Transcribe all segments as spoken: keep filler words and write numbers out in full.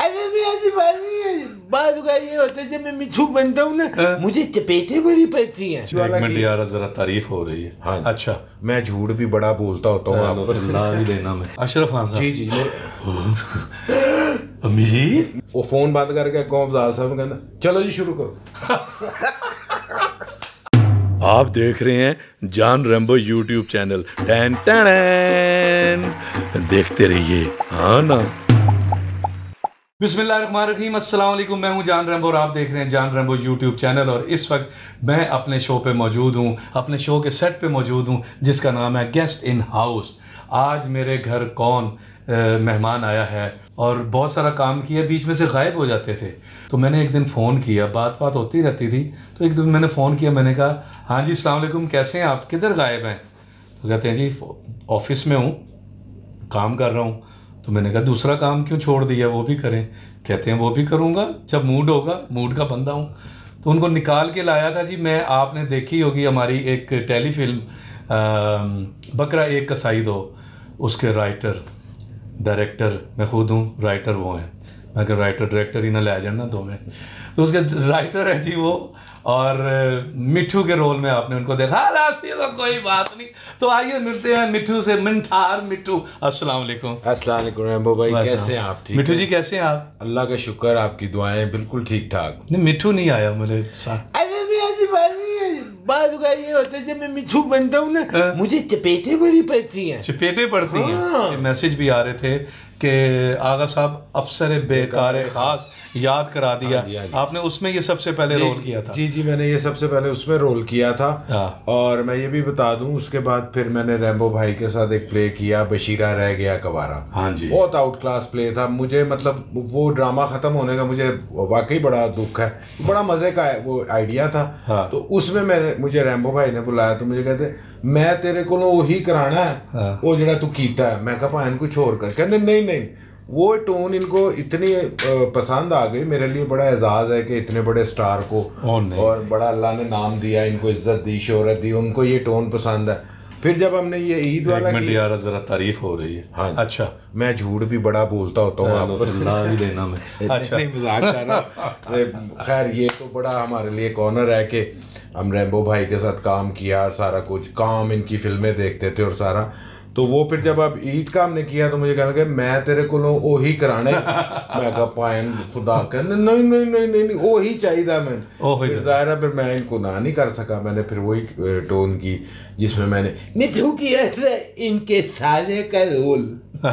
अरे मैं ऐसी बात नहीं है, बात का ये होता है जब मैं मिठू बनता हूँ ना मुझे चपेटे बड़ी पड़ती हैं। एक मिनट यार जरा तारीफ हो रही है। हाँ अच्छा मैं झूठ भी बड़ा बोलता होता हूँ आपको भी देना मैं। अशरफ खान साहब जी जी अम्मी जी वो फोन बंद करके कौन अफजाल साहब कहना चलो जी शुरू करो। आप देख रहे हैं जान रैम्बो यूट्यूब चैनल, टैन टैन देखते रहिए। हाँ ना। बिस्मिल्लाहिर्रहमानिर्रहीम, अस्सलाम वालेकुम। मैं हूं जान रैम्बो और आप देख रहे हैं जान रैम्बो यूट्यूब चैनल। और इस वक्त मैं अपने शो पे मौजूद हूं, अपने शो के सेट पे मौजूद हूं जिसका नाम है गेस्ट इन हाउस। आज मेरे घर कौन मेहमान आया है और बहुत सारा काम किया, बीच में से गायब हो जाते थे। तो मैंने एक दिन फ़ोन किया, बात बात होती रहती थी, तो एक दिन मैंने फ़ोन किया, मैंने कहा हाँ जी अस्सलाम वालेकुम, कैसे हैं आप, किधर गायब हैं? तो कहते हैं जी ऑफिस में हूँ, काम कर रहा हूँ। तो मैंने कहा दूसरा काम क्यों छोड़ दिया, वो भी करें। कहते हैं वो भी करूँगा जब मूड होगा, मूड का बंदा हूँ। तो उनको निकाल के लाया था जी मैं। आपने देखी होगी हमारी एक टेलीफिल्म बकरा एक कसाई दो, उसके राइटर डायरेक्टर मैं खुद हूँ, राइटर वो हैं। मैं अगर राइटर डायरेक्टर ही ना ले जाना दो में, तो उसके राइटर हैं जी वो। और मिठू के रोल में आपने उनको देखा। तो कोई बात नहीं, तो आइए मिलते हैं मिठू से। मिठार मिठू, अस्सलाम वालेकुम। अस्सलाम वालेकुम रैम्बो भाई, कैसे हैं आप? ठीक मिठू जी कैसे हैं आप? अल्लाह का शुक्र, आपकी दुआएं बिल्कुल ठीक ठाक। नहीं मिठू नहीं आया मेरे साथ। अरे मैं ऐसी बात नहीं है, बात का ये होता है जब मैं मिठू बनता हूँ ना मुझे चपेटे बड़ी पड़ती हैं। चपेटे पड़ती हाँ। हैं। मैसेज भी आ रहे थे कि आगा साहब अफसर बेकार खास याद करा दिया। हाँ जी, हाँ जी। आपने उसमें ये सबसे पहले रोल किया था? जी जी मैंने ये सबसे पहले उसमें रोल किया था। हाँ। और मैं ये भी बता दूं उसके बाद फिर मैंने रैम्बो भाई के साथ एक प्ले किया, बशीरा रह गया कवारा। हाँ जी। बहुत आउट क्लास प्ले था। मुझे मतलब वो ड्रामा खत्म होने का मुझे वाकई बड़ा दुख है। बड़ा मजे का है वो आइडिया था। हाँ। तो उसमें मैंने मुझे रैम्बो भाई ने बुलाया तो मुझे कहते मैं तेरे को वही कराना है। हाँ। वो जरा तू कीता है। मैं कहा भाई कुछ और कर। कहते नहीं नहीं, वो टोन इनको इतनी पसंद आ गई। मेरे लिए बड़ा एजाज़ है कि इतने बड़े स्टार को और बड़ा अल्लाह ने नाम दिया, इनको इज्जत दी, शोहरत दी, उनको ये टोन पसंद है। फिर जब हमने ये ईद वाला किया, यार जरा तारीफ हो रही है। हाँ अच्छा मैं झूठ भी बड़ा बोलता होता हूँ आपको भी देना मैं। अच्छा नहीं मजाक कर रहा। खैर ये तो बड़ा हमारे लिए एक ऑनर है कि हम रैम्बो भाई के साथ काम किया, सारा कुछ काम, इनकी फिल्में देखते थे और सारा। तो वो फिर जब अब ईद का हमने किया तो मुझे कहने लगे मैं तेरे को वही कराने। मैं कहा पायन खुदा कहने नहीं नहीं नहीं नहीं नहीं वही चाहिए मैंने। जाहिर है फिर मैं इनको ना नहीं कर सका। मैंने फिर वही टोन की जिसमें मैंने मिठू किया इनके साले का रोल।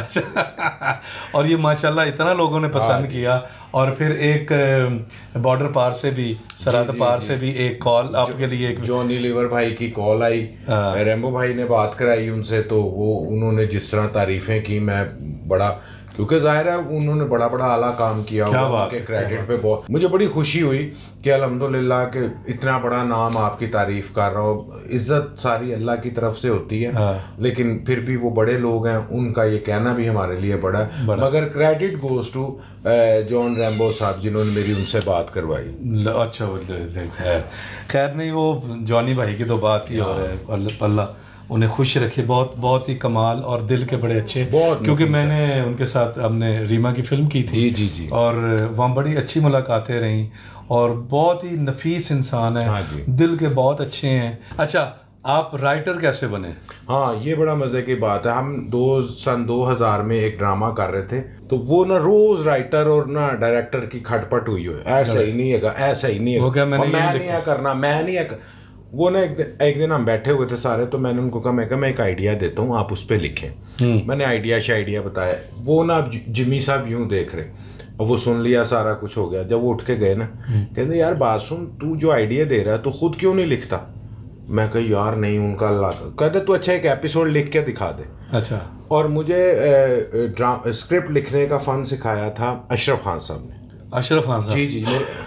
अच्छा और ये माशाल्लाह इतना लोगों ने पसंद किया। और फिर एक बॉर्डर पार से भी, सरहद पार से भी एक कॉल आपके लिए, एक जॉनी लीवर भाई की कॉल आई। रैम्बो भाई ने बात कराई उनसे, तो वो उन्होंने जिस तरह तारीफें की, मैं बड़ा, क्योंकि जाहिर है उन्होंने बड़ा बड़ा आला काम किया हुआ, उनके क्रेडिट पे बहुत मुझे बड़ी खुशी हुई कि अल्हम्दुलिल्लाह कि इतना बड़ा नाम आपकी तारीफ कर रहा हो। इज्जत सारी अल्लाह की तरफ से होती है। हाँ। लेकिन फिर भी वो बड़े लोग हैं, उनका ये कहना भी हमारे लिए बड़ा, बड़ा। मगर credit goes to John Rambo साहब जिन्होंने मेरी उनसे बात करवाई। अच्छा खैर खैर नहीं, वो जॉनी भाई की तो बात ही हो रहा है, अल्लाह उन्हें खुश रखे। बहुत बहुत ही कमाल और दिल के बड़े अच्छे, क्योंकि मैंने उनके साथ हमने रीमा की फिल्म की थी। जी जी जी। और वहाँ बड़ी अच्छी मुलाकातें रहीं और बहुत ही नफीस इंसान है। हाँ जी। दिल के बहुत अच्छे हैं। अच्छा आप राइटर कैसे बने? हाँ ये बड़ा मजे की बात है। हम दो सन दो हजार में एक ड्रामा कर रहे थे, तो वो ना रोज राइटर और ना डायरेक्टर की खटपट हुई हो, ऐसा ही नहीं है, ऐसा ही नहीं है, मैं नहीं है करना, मैं नहीं है। वो ना एक, एक दिन हम बैठे हुए थे सारे, तो मैंने उनको कहा मैं कहा मैं एक आइडिया देता हूँ, आप उस पर लिखें। मैंने आइडिया शाइडिया बताया। वो ना जिमी साहब यूं देख रहे, और वो सुन लिया, सारा कुछ हो गया। जब वो उठ के गए ना, कहते यार बात सुन, तू जो आइडिया दे रहा है तो खुद क्यों नहीं लिखता? मैं कहा यार नहीं, उनका अल्लाह। कहते तू अच्छा एक एपिसोड लिख के दिखा दे। अच्छा। और मुझे स्क्रिप्ट लिखने का फन सिखाया था अशरफ खान साहब ने। अशरफ खान साहब? जी जी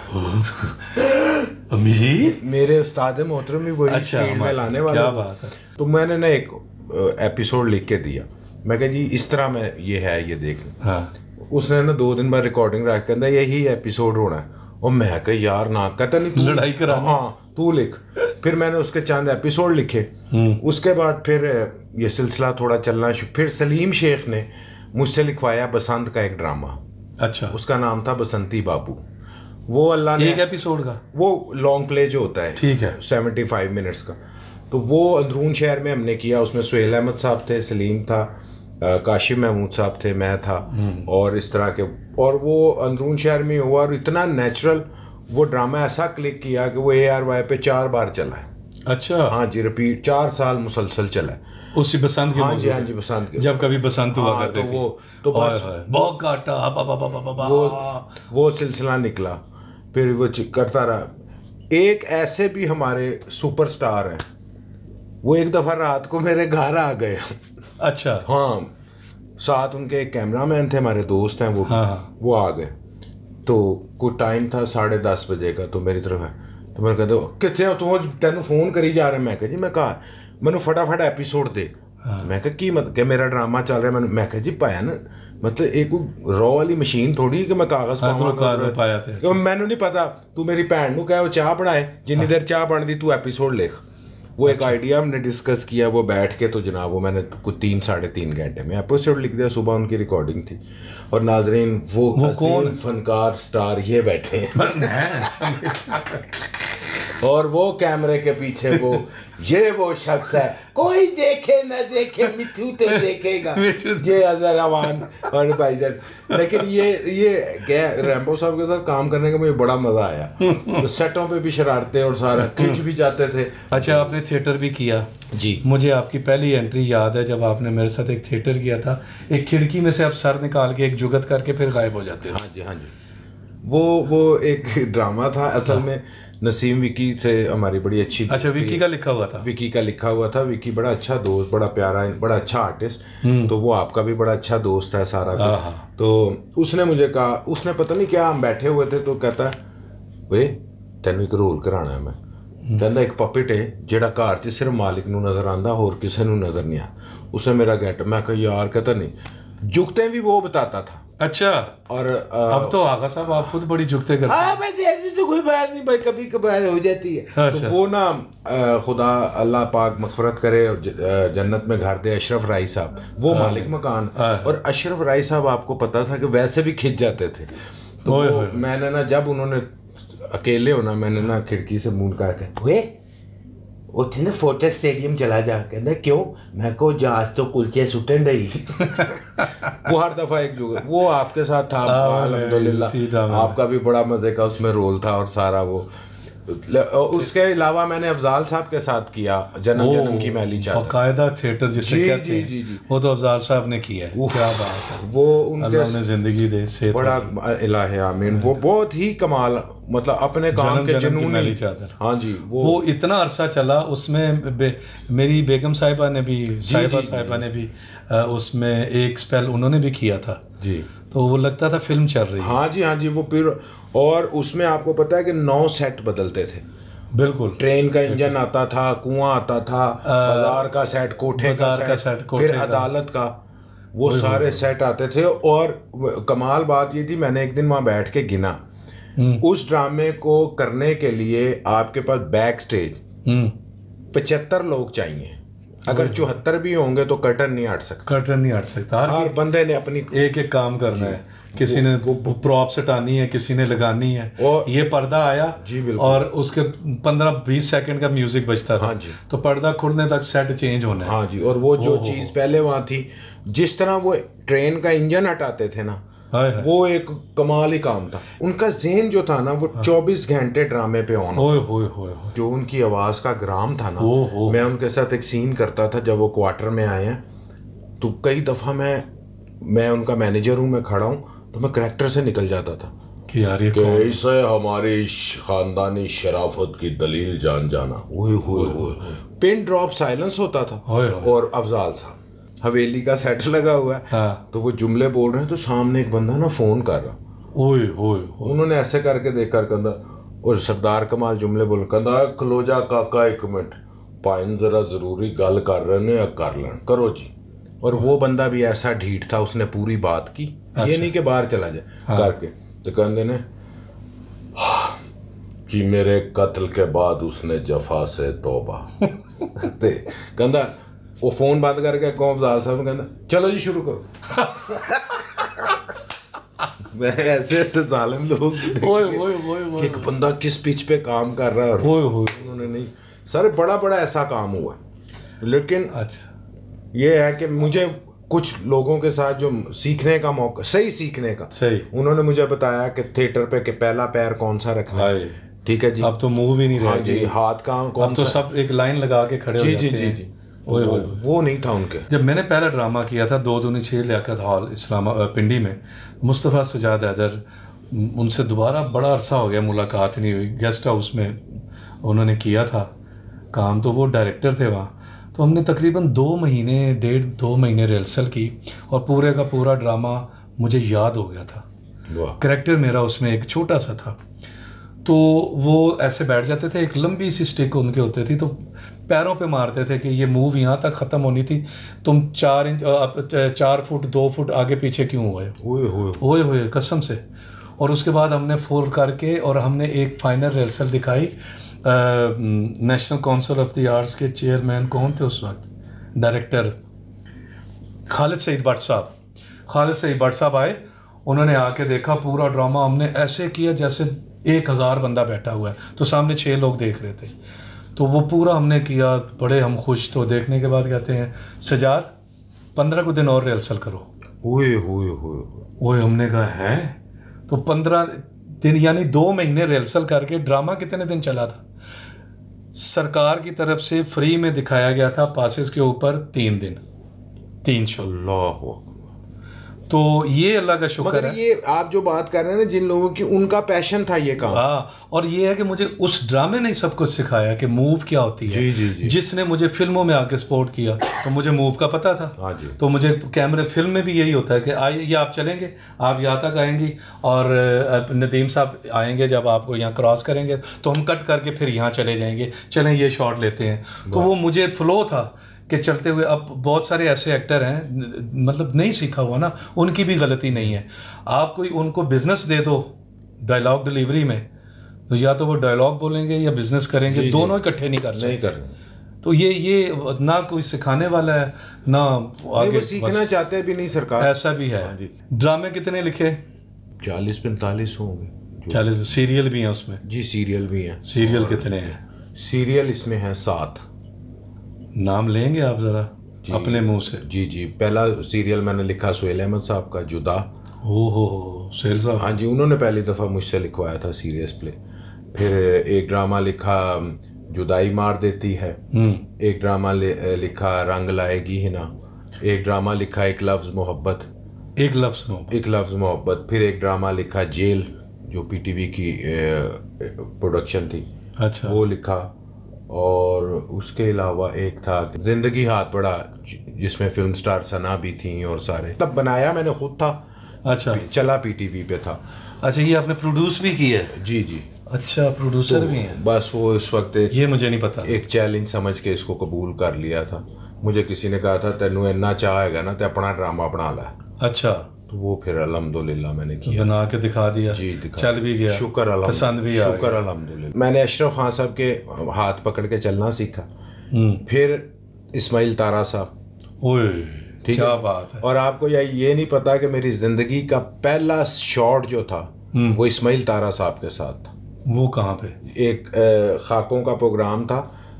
अम्मी जी मेरे उस्ताद मोहतरम भी वही फील्ड में लाने वाले। क्या बात है। तो मैंने ना एक एपिसोड लिख के दिया। मैं कहा जी इस तरह में ये है, ये देख। हाँ। उसने ना दो दिन बाद रिकॉर्डिंग रख के यही एपिसोड होना है। और मैं कहा यार ना, कहता नहीं लड़ाई करा। हाँ तू लिख। फिर मैंने उसके चंद एपिसोड लिखे। उसके बाद फिर ये सिलसिला थोड़ा चलना। फिर सलीम शेख ने मुझसे लिखवाया बसंत का एक ड्रामा। अच्छा, उसका नाम था बसंती बाबू। वो अल्लाह ने एक एपिसोड का वो लॉन्ग प्ले जो होता है, ठीक है, सेवेंटी फाइव मिनट्स का, तो वो अंदरून शहर में हमने किया। उसमें सुहेल अहमद साहब थे, सलीम था, काशिम महमूद साहब थे, मैं था, और इस तरह के। और वो अंदरून शहर में हुआ और इतना नेचुरल वो ड्रामा ऐसा क्लिक किया कि वो ए आर वाई पे चार बार चला है। अच्छा, हाँ जी, रिपीट चार साल मुसलसल चला है उसी बसंत के, हाँ जी हाँ जी बसंत के, जब कभी बसंत हुआ हाँ, करते तो थे वो तो बस बहुत काटा वो वो सिलसिला निकला, फिर वो करता रहा। एक ऐसे भी हमारे सुपरस्टार हैं, वो एक दफ़ा रात को मेरे घर आ गए। अच्छा, हाँ, साथ उनके एक कैमरामैन थे, हमारे दोस्त हैं वो, हाँ, वो आ गए। तो कुछ टाइम था साढ़े दस बजे का, तो मेरी तरफ है, तो मैं कहते कितने तू तेन फोन करी जा रहे। मैं कहा जी मैं कहा मैनू फटाफट एपीसोड दे। हाँ। मैं कहा की मतलब कि मेरा ड्रामा चल रहा है। मैं मैं कहा जी पाया ना, मतलब एक रॉ वाली मशीन थोड़ी कि मैं कागज पाया, मैनू नहीं पता, तू मेरी भैन नू कह वो चाह बनाए, जिन्नी देर चाह बनती तू एपीसोड लिख। वो एक आइडिया हमने डिस्कस किया, वो बैठ के, तो जनाब वो मैंने कुछ तीन साढ़े तीन घंटे में एपिसोड लिख दिया। सुबह उनकी रिकॉर्डिंग थी, और नाजरीन वो, वो कौन फनकार स्टार ये बैठे हैं और वो कैमरे के पीछे वो ये वो शख्स है, कोई देखे न देखे मिठू तो देखेगा ये अजहर अवान और भाईजान। लेकिन ये ये क्या रैम्बो साहब के साथ काम करने का मुझे बड़ा मजा आया। तो सेटों पे भी शरारते और सारा खिंच भी जाते थे। अच्छा, आपने थिएटर भी किया जी? मुझे आपकी पहली एंट्री याद है जब आपने मेरे साथ एक थिएटर किया था, एक खिड़की में से आप सर निकाल के एक जुगत करके फिर गायब हो जाते थे। हाँ जी हाँ जी, वो वो एक ड्रामा था असल में। नसीम विकी से हमारी बड़ी अच्छी, अच्छा विकी का लिखा हुआ था, विकी का लिखा हुआ था। विकी बड़ा अच्छा दोस्त, बड़ा प्यारा, बड़ा अच्छा आर्टिस्ट, तो वो आपका भी बड़ा अच्छा दोस्त है सारा को। तो उसने मुझे कहा, उसने पता नहीं क्या, हम बैठे हुए थे तो कहता वे तेन एक रोल कराना है। मैं कहता एक पपेट है जेड़ा घर च सिर्फ मालिक नू नजर आंदा, होर किसी नू नजर नहीं आ। उसने मेरा गेट, मैं कहा यार, कहता नहीं जुगते भी वो बताता था। अच्छा, और आ, अब तो आगा साहब आप खुद बड़ी जुगते करते हैं। मैं तो कोई बात नहीं भाई, कभी कभार हो जाती है। अच्छा। तो वो ना खुदा अल्लाह पाक मगफरत करे, जन्नत में घर दे, अशरफ राई साहब, वो मालिक मकान। और अशरफ राई साहब आपको पता था कि वैसे भी खिंच जाते थे। तो मैंने ना जब उन्होंने अकेले होना, मैंने ना खिड़की से मुंह का के उत्थे ना फोर्टिस स्टेडियम चला जा, कहते क्यों, मैं को जहाज तो कुलचे सुटन रही। वो हर दफा एक जो वो आपके साथ था, अल्हम्दुलिल्लाह आपका भी बड़ा मजे का उसमें रोल था और सारा वो। उसके अलावा मैंने अफजाल साहब के साथ किया जन्म जन्म की मैली चादर, बाकायदा थिएटर जिसे कहते हैं, जी, जी, वो तो अफजाल साहब ने किया है। क्या बात है, वो उनके ने जिंदगी दे से बड़ा इलाहे आमीन। वो बहुत ही कमाल, मतलब अपने काम के जुनून मैली चादर। हाँ जी, वो वो इतना अरसा चला। उसमें बे, मेरी बेगम साहिबा ने भी, साहिबा साहिबा ने भी उसमें एक स्पेल उन्होंने भी किया था जी। तो वो लगता था फिल्म चल रही है। हाँ जी हाँ जी, वो फिर और उसमें आपको पता है कि नौ सेट बदलते थे। बिल्कुल, ट्रेन का इंजन आता था, कुआं आता था, बाजार का सेट, कोठे का सेट, सेट फिर अदालत का, वो सारे सेट आते थे। और कमाल बात ये थी, मैंने एक दिन वहाँ बैठ के गिना, उस ड्रामे को करने के लिए आपके पास बैक स्टेज पचहत्तर लोग चाहिए। अगर चौहत्तर भी होंगे तो कर्टन नहीं हट सकता, कर्टन नहीं हट सकता। हर बंदे ने अपनी एक एक काम करना है, किसी ने प्रॉप्स हटानी है, किसी ने लगानी है। ये पर्दा आया जी, और उसके पंद्रह बीस सेकंड का म्यूजिक बजता था। हाँ जी, तो पर्दा खुलने तक सेट चेंज होना है। हाँ जी, और वो जो चीज़ पहले वहाँ थी, जिस तरह वो ट्रेन का इंजन हटाते थे ना, वो एक कमाल ही काम था। उनका ज़हन जो था ना, वो चौबीस घंटे ड्रामे पे ऑन। होए होए होए, जो उनकी आवाज़ का ग्राम था ना, मैं उनके साथ एक सीन करता था जब वो क्वार्टर में आए हैं, तो कई दफ़ा मैं मैं उनका मैनेजर हूँ, मैं खड़ा हूँ तो मैं करैक्टर से निकल जाता था कि यार ये कैसे हमारी खानदानी शराफत की दलील जान जाना। ओए होए होए, पिन ड्रॉप साइलेंस होता था। और अफजाल साहब हवेली का सेट लगा हुआ है, हाँ। तो वो जुमले बोल रहे हैं, तो सामने एक बंदा ना फोन कर रहा, ओए ओए, उन्होंने ऐसे करके देखकर कहना, और सरदार कमाल जुमले बोल, कहना खलो जा काका एक मिनट, पाइन जरा जरूरी गल कर रहे ने, कर लें करो जी। और वो बंदा भी ऐसा ढीठ था, उसने पूरी बात की। अच्छा। ये नहीं कि बाहर चला जाए, हाँ। करके तो कहते ने कि मेरे कत्ल के बाद उसने जफा से तौबा। ते कहता वो फोन बंद करके कौन अफजाल साहब कहता चलो जी शुरू करो। ऐसे ऐसे जालिम लोग ओए ओए ओए एक बंदा किस पिच पे काम कर रहा है और उन्होंने नहीं सर बड़ा बड़ा ऐसा काम हुआ। लेकिन अच्छा ये है कि मुझे कुछ लोगों के साथ जो सीखने का मौका, सही सीखने का, सही उन्होंने मुझे बताया कि थिएटर पे के पहला पैर कौन सा रखना है। ठीक है जी, अब तो मूव ही नहीं रहा जी, हाथ का कौन अब तो सब एक लाइन लगा के खड़े हो जाते हैं। जी जी वो, वो नहीं था उनके। जब मैंने पहला ड्रामा किया था दो दूनी छः लियाकत हॉल इस्लामा पिंडी में, मुस्तफ़ा सजाद हैदर, उनसे दोबारा बड़ा अरसा हो गया मुलाकात नहीं हुई। गेस्ट हाउस में उन्होंने किया था काम, तो वो डायरेक्टर थे वहाँ। तो हमने तकरीबन दो महीने डेढ़ दो महीने रिहर्सल की और पूरे का पूरा ड्रामा मुझे याद हो गया था। करैक्टर मेरा उसमें एक छोटा सा था, तो वो ऐसे बैठ जाते थे, एक लंबी सी स्टिक उनके होते थी, तो पैरों पे मारते थे कि ये मूव यहाँ तक ख़त्म होनी थी, तुम चार इंच चार फुट दो फुट आगे पीछे क्यों हुए ओए होए कसम से। और उसके बाद हमने फोल करके और हमने एक फाइनल रिहर्सल दिखाई। National Council of the Arts के चेयरमैन कौन थे उस वक्त, डायरेक्टर खालिद सईद भट्ट साहब। खालिद सईद भट्ट साहब आए, उन्होंने आके देखा पूरा ड्रामा हमने ऐसे किया जैसे एक हज़ार बंदा बैठा हुआ है, तो सामने छः लोग देख रहे थे। तो वो पूरा हमने किया, बड़े हम खुश। तो देखने के बाद कहते हैं सजाद पंद्रह को दिन और रिहर्सल करो। ओए होए होए ओए हमने कहा है, तो पंद्रह दिन यानी दो महीने रिहर्सल करके ड्रामा कितने दिन चला था? सरकार की तरफ से फ्री में दिखाया गया था पासेस के ऊपर तीन दिन तीन शो। अल्लाह, तो ये अल्लाह का शुक्र है। ये आप जो बात कर रहे हैं ना, जिन लोगों की उनका पैशन था ये काम। हाँ, और ये है कि मुझे उस ड्रामे ने सब कुछ सिखाया कि मूव क्या होती है। जी, जी, जी। जिसने मुझे फिल्मों में आके सपोर्ट किया तो मुझे मूव का पता था। हाँ जी। तो मुझे कैमरे फिल्म में भी यही होता है कि आइए ये आप चलेंगे, आप यहाँ तक आएंगी और नदीम साहब आएंगे, जब आपको यहाँ क्रॉस करेंगे तो हम कट करके फिर यहाँ चले जाएंगे, चलें ये शॉट लेते हैं। तो वो मुझे फ्लो था कि चलते हुए। अब बहुत सारे ऐसे एक्टर हैं, मतलब नहीं सीखा हुआ ना, उनकी भी गलती नहीं है। आप कोई उनको बिजनेस दे दो डायलॉग डिलीवरी में, तो या तो वो डायलॉग बोलेंगे या बिजनेस करेंगे, जी, दोनों इकट्ठे नहीं कर सकते। नहीं कर तो ये ये ना कोई सिखाने वाला है ना आगे सीखना चाहते भी नहीं सरकार, ऐसा भी है। ड्रामे कितने लिखे? चालीस पैंतालीस होंगे। चालीस सीरियल भी हैं उसमें? जी सीरियल भी हैं। सीरियल कितने हैं? सीरियल इसमें हैं सात। नाम लेंगे आप ज़रा अपने मुंह से? जी जी, पहला सीरियल मैंने लिखा सुहेल अहमद साहब का, जुदा। ओ हो सुहेल साहब, हाँ जी, उन्होंने पहली दफ़ा मुझसे लिखवाया था सीरियस प्ले। फिर एक ड्रामा लिखा जुदाई मार देती है, एक ड्रामा लिखा रंग लाएगी ही ना, एक ड्रामा लिखा एक लफ्ज़ मोहब्बत एक लफ्ज़ मोहब्बत एक लफ्ज़ मोहब्बत फिर एक ड्रामा लिखा जेल, जो पीटीवी की प्रोडक्शन थी। अच्छा, वो लिखा। और उसके अलावा एक था जिंदगी हाथ बड़ा, जिसमें फिल्म स्टार सना भी थी और सारे, तब बनाया मैंने खुद था। अच्छा, चला पीटीवी पे था। अच्छा, ये आपने प्रोड्यूस भी किया है? जी जी। अच्छा, प्रोड्यूसर तो भी हैं? बस वो इस वक्त एक, ये मुझे नहीं पता, एक चैलेंज समझ के इसको कबूल कर लिया था। मुझे किसी ने कहा था तेनू इन्ना चाहेगा ना तो अपना ड्रामा बना ला। अच्छा, तो वो फिर अल्हम्दुलिल्लाह मैंने किया, बना के दिखा दिया। जी दिखा, चल भी गया, शुक्र अल्हम्दुलिल्लाह, पसंद भी आ शुक्र अल्हम्दुलिल्लाह। मैंने अशरफ खान साहब के हाथ पकड़ के चलना सीखा, फिर इस्माइल तारा साहब। ओए ठीक, क्या बात है। और आपको या ये नहीं पता कि मेरी जिंदगी का पहला शॉट जो था वो इस्माइल तारा साहब के साथ था। वो कहाँ पे? एक खाकों का प्रोग्राम था,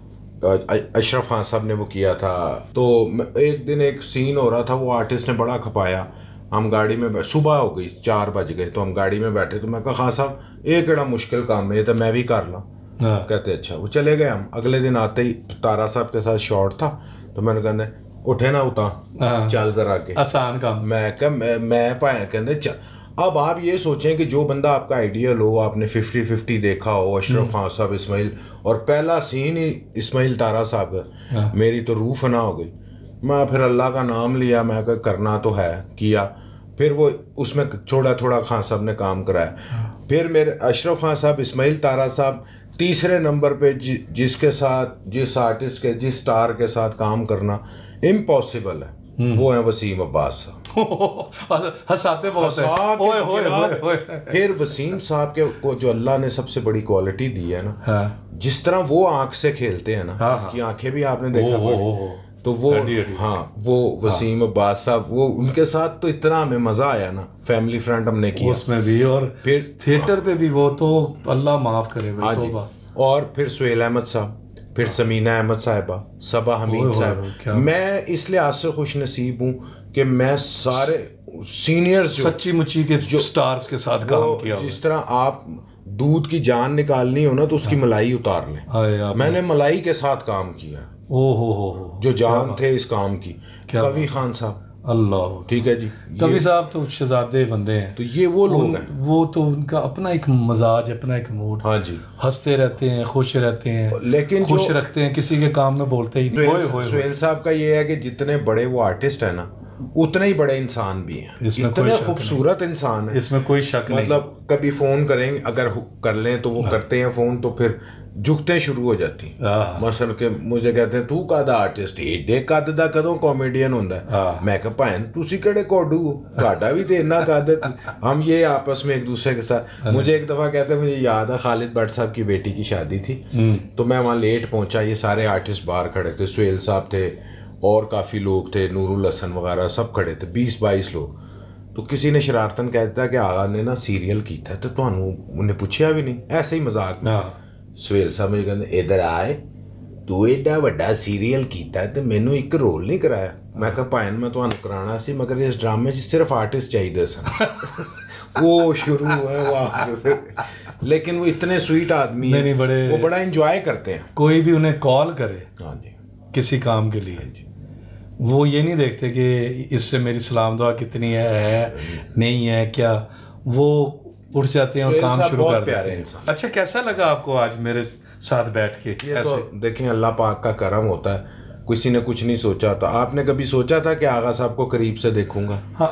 अशरफ खान साहब ने वो किया था। तो एक दिन एक सीन हो रहा था, वो आर्टिस्ट ने बड़ा खपाया। हम गाड़ी में, सुबह हो गई, चार बज गए, तो हम गाड़ी में बैठे। तो मैं कहा खान साहब ये केड़ा मुश्किल काम है, ये तो मैं भी कर ला। कहते अच्छा। वो चले गए। हम अगले दिन आते ही तारा साहब के साथ शॉट था, तो मैंने कहने उठे ना उता, चल जरा आगे, आसान काम। मैं कह मैं, मैं पाया कहते चल। अब आप ये सोचें कि जो बंदा आपका आइडियल हो, आपने फिफ्टी फिफ्टी देखा हो, अशरफ खान साहब, इस्माइल, और पहला सीन ही इस्माइल तारा साहब का, मेरी तो रूह फना हो गई। मैं फिर अल्लाह का नाम लिया, मैं कहा करना तो है, किया। फिर वो उसमें थोड़ा थोड़ा खान साहब ने काम कराया। फिर मेरे अशरफ खान साहब, इस्माइल तारा साहब, तीसरे नंबर पे जि, जिसके साथ, जिस आर्टिस्ट के, जिस स्टार के साथ काम करना इम्पॉसिबल है, वो है वसीम अब्बास साहब। हंसाते बहुत हैं। फिर वसीम साहब के को जो अल्लाह ने सबसे बड़ी क्वालिटी दी है ना, हाँ। जिस तरह वो आंख से खेलते हैं ना, हाँ, हाँ। कि आंखें भी आपने देखा, तो वो हाँ वो वसीम अब्बास साहब, वो उनके साथ तो इतना हमें मज़ा आया ना, फैमिली फ्रेंड हमने किया उसमें भी, और फिर थिएटर पे भी वो तो अल्लाह माफ़ करे भाई, तौबा। और फिर सुहेल अहमद साहब, फिर समीना अहमद साहिबा, सबा हमीद साहब। मैं इस लिहाज से खुश नसीब हूँ कि मैं सारे सीनियर्स सच्ची मुच्ची के जो स्टार्स के साथ काम किया। जिस तरह आप दूध की जान निकालनी हो ना तो उसकी मलाई उतार लें, मैंने मलाई के साथ काम किया। ओ हो हो हो जो जान थे इस काम की, कवि खान साहब, अल्लाह, ठीक है जी, कवि साहब तो शहजादे बंदे हैं। तो ये वो लोग हैं, वो तो उनका अपना एक मजाज, अपना एक मूड। हाँ जी, हंसते रहते हैं, खुश रहते हैं, लेकिन खुश रखते हैं, किसी के काम में बोलते ही नहीं। सुहेल साहब का ये है कि जितने बड़े वो आर्टिस्ट है ना, उतने ही बड़े इंसान भी हैं, इतने खूबसूरत इंसान है, इसमें कोई शक नहीं। मतलब कभी फोन करेंगे, अगर कर लें तो वो करते हैं फोन, तो फिर झुकते शुरू हो जाती मसल के मुझे कहते हैं तू कादा आर्टिस्ट एडे कद दा कदों कॉमेडियन होंदा है। मैं कहा भैन तुसी केड़े कोडू हो, साडा भी तो इन्ना कद। हम ये आपस में एक दूसरे के साथ, मुझे एक दफ़ा कहते हैं, मुझे याद है खालिद भट्ट साहब की बेटी की शादी थी, तो मैं वहाँ लेट पहुँचा, ये सारे आर्टिस्ट बाहर खड़े थे, सुहेल साहब थे और काफ़ी लोग थे, नूरुल हसन वगैरह सब खड़े थे, बीस बाईस लोग। तो किसी ने शरारतन कहता कि आगा ने ना सीरियल किया है, तो तुहानू उन्हें पूछा भी नहीं, ऐसे ही मजाक में। सुहेल साहब मुझे कहते इधर आए, तू एडा वड्डा सीरियल किया तो मैनू एक रोल नहीं कराया। मैं कहा भैन मैं तुहानू कराना सी, मगर इस ड्रामे च सिर्फ आर्टिस्ट चाहिए सन। वो शुरू है वाह, लेकिन वो इतने स्वीट आदमी नहीं, नहीं, बड़े वो बड़ा इंजॉय करते हैं। कोई भी उन्हें कॉल करे हाँ जी किसी काम के लिए, वो ये नहीं देखते कि इससे मेरी सलाम दुआ कितनी है, है नहीं है क्या, वो उठ जाते हैं और काम शुरू कर देते हैं। अच्छा, कैसा लगा आपको आज मेरे साथ बैठ के? ये ऐसे तो देखें अल्लाह पाक का करम होता है, किसी ने कुछ नहीं सोचा था। आपने कभी सोचा था कि आगा साहब को करीब से देखूंगा? हाँ,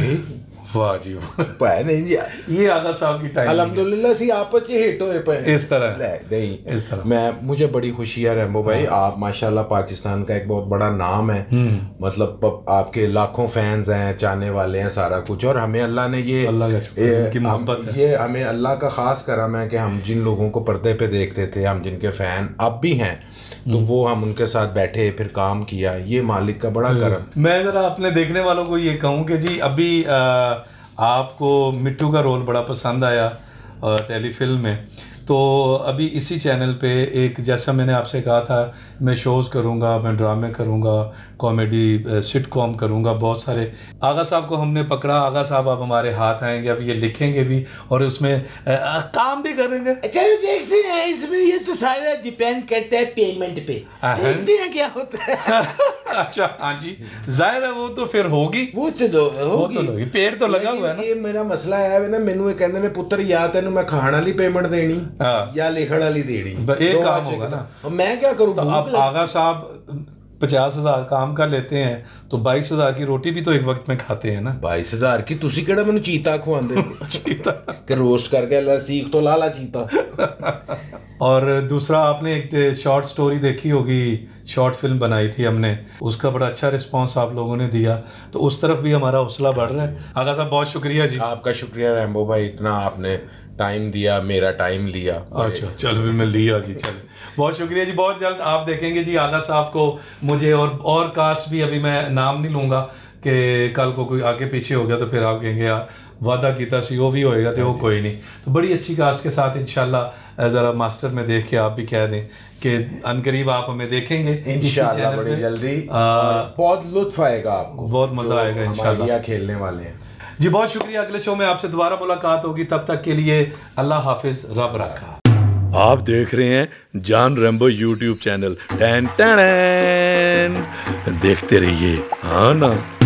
वाह जी वाह, नहीं जी, ये आगा साहब की टाइम अल्हम्दुलिल्लाह सी आपस में हिट होए पे इस तरह नहीं इस तरह। मैं मुझे बड़ी खुशी है रैम्बो भाई, आप माशाल्लाह पाकिस्तान का एक बहुत बड़ा नाम है, मतलब आपके लाखों फैंस हैं, चाहने वाले हैं, सारा कुछ। और हमें अल्लाह ने ये अल्लाह की मोहब्बत है, ये हमें अल्लाह का खास करम है कि हम जिन लोगों को पर्दे पे देखते थे, हम जिनके फैन अब भी हैं, तो वो हम उनके साथ बैठे फिर काम किया, ये मालिक का बड़ा करम। मैं ज़रा अपने देखने वालों को ये कहूँ कि जी अभी आ, आपको मिट्टू का रोल बड़ा पसंद आया टेलीफिल्म में, तो अभी इसी चैनल पे एक, जैसा मैंने आपसे कहा था, मैं शोज़ करूँगा, मैं ड्रामे करूँगा, कॉमेडी सिटकॉम करूँगा, बहुत सारे। आगा साहब को हमने पकड़ा, आगा साहब अब हमारे हाथ आएंगे, अब ये लिखेंगे भी और उसमें आ, आ, काम भी करेंगे। चलो देखते हैं, इसमें ये तो सारा डिपेंड करता है पेमेंट पे, देखते हैं क्या होता है। अच्छा हाँ जी, जाहिर है वो तो फिर होगी, वो तो दो होगी, वो तो होगी, पेड़ तो लगा हुआ है ना। ये मेरा मसला है ना, मैनू ये कहते ने पुत्र या तेन मैं खाण वाली पेमेंट देनी या लिखण वाली देनी, एक काम होगा ना, मैं क्या करूँ? तो अब आगा साहब पचास हजार काम कर लेते हैं तो बाईस हजार की रोटी भी तो एक वक्त में खाते हैं ना। बाईस हजार की तुसी केड़ा मैनू चीता खुआंदे चीता के रोस्ट करके सीख तो ला ला चीता। और दूसरा, आपने एक शॉर्ट स्टोरी देखी होगी, शॉर्ट फिल्म बनाई थी हमने, उसका बड़ा अच्छा रिस्पांस आप लोगों ने दिया, तो उस तरफ भी हमारा हौसला बढ़ रहा है। आगा साहब बहुत शुक्रिया जी। आपका शुक्रिया रैम्बो भाई, इतना आपने टाइम दिया, मेरा टाइम लिया। अच्छा चलो भी मैं लिया जी, चलो बहुत शुक्रिया जी। बहुत जल्द आप देखेंगे जी आगा साहब को, मुझे और और कास्ट भी, अभी मैं नाम नहीं लूँगा कि कल को कोई आगे पीछे हो गया तो फिर आप कहेंगे यार वादा किया सी वो भी होएगा, तो वो कोई नहीं। तो बड़ी अच्छी कास्ट के साथ इंशाल्लाह ज़रा मास्टर में देख के आप भी कह दें कि अनकरीब आप हमें देखेंगे इंशाल्लाह, बड़ी जल्दी, बहुत लुत्फ आएगा आपको, बहुत मज़ा आएगा इंशाल्लाह। खेलने वाले हैं जी, बहुत शुक्रिया। अगले शो में आपसे दोबारा मुलाकात होगी, तब तक के लिए अल्लाह हाफिज, रब रखा। आप देख रहे हैं जान रैम्बो यूट्यूब चैनल, टैन टैन, देखते रहिए। हाँ ना।